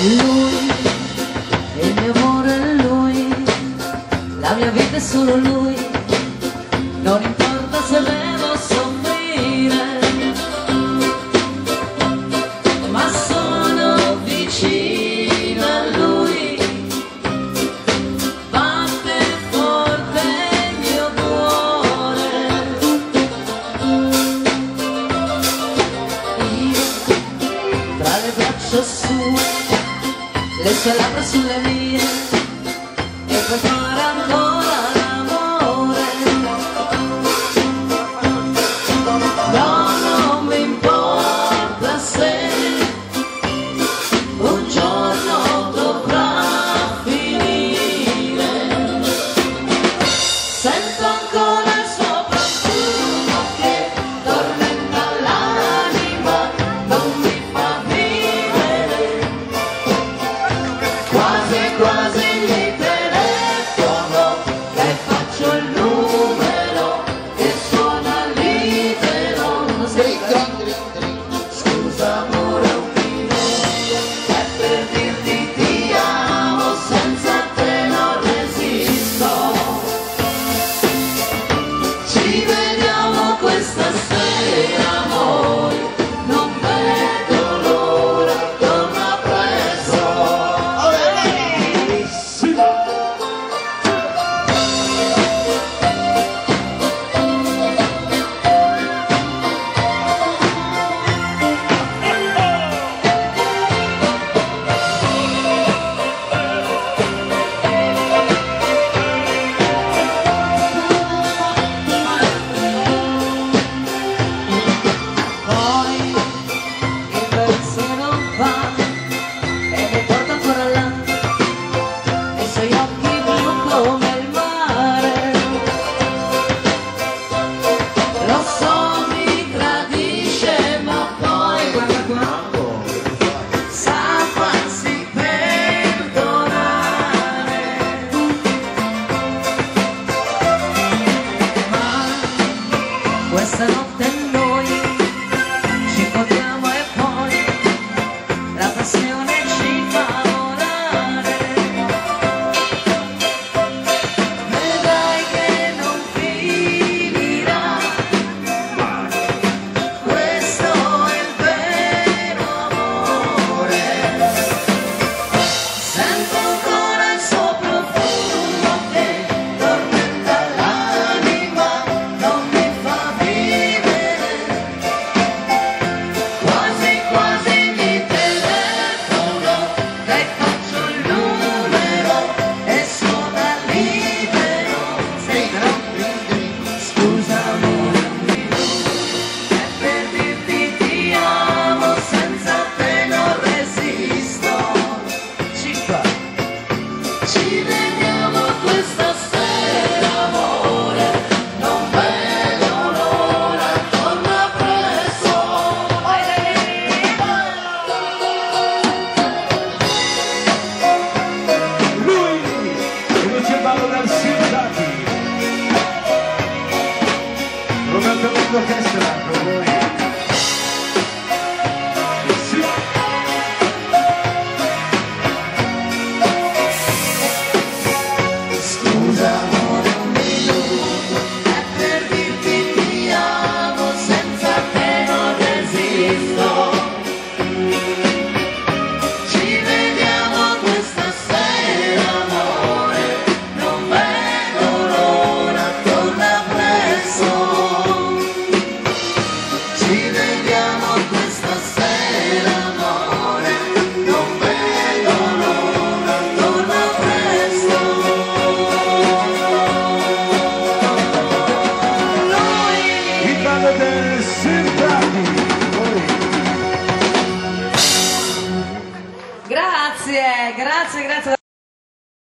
Lui, il mio amore è lui, la mia vita è solo lui, non importa se devo soffrire, ma sono vicino a lui, batte forte il mio cuore, io tra le braccia sue, le sue labbra sulle mie, e poi fare ancora l'amore. No, non mi importa se un giorno dovrà finire, sento ancora il suo profumo che tormenta l'anima, non mi fa vivere. Quasi quasi gli telefono e faccio il numero che suona libero. Non sei scusa amore un minuto, è per dirti ti amo, senza te non resisto. Ci vediamo questa sera amore, non vedo l'ora, torna presto. Poi in versione